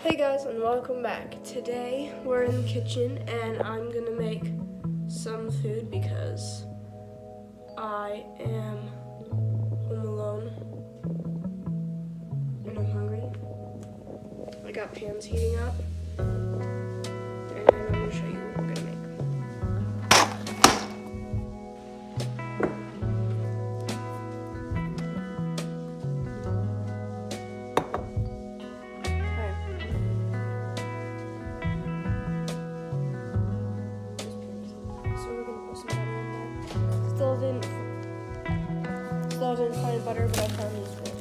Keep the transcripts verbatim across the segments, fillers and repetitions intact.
Hey guys, and welcome back. Today we're in the kitchen and I'm gonna make some food because I am home alone and I'm hungry. I got pans heating up and I'm gonna show you what we're gonna make. Still didn't, still didn't find butter, but I found these ones.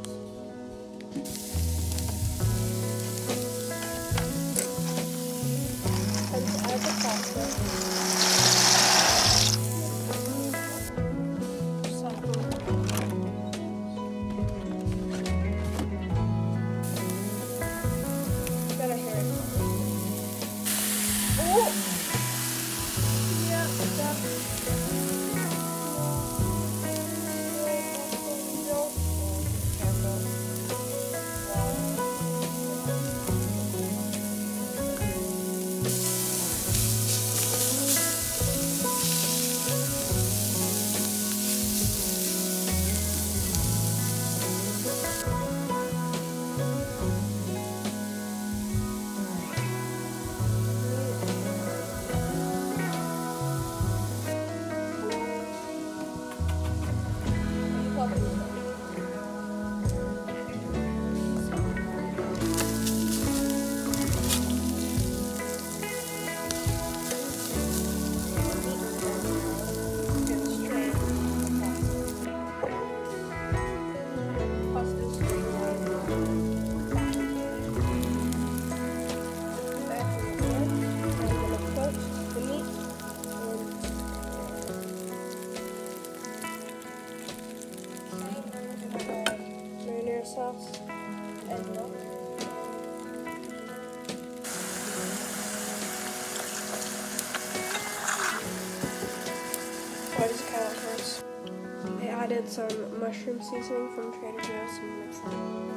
Time to add the pasta. Got a hair. Oh! Yeah, that. Sauce and milk. Why does it kind of hurt? I added some mushroom seasoning from Trader Joe's and mixed it.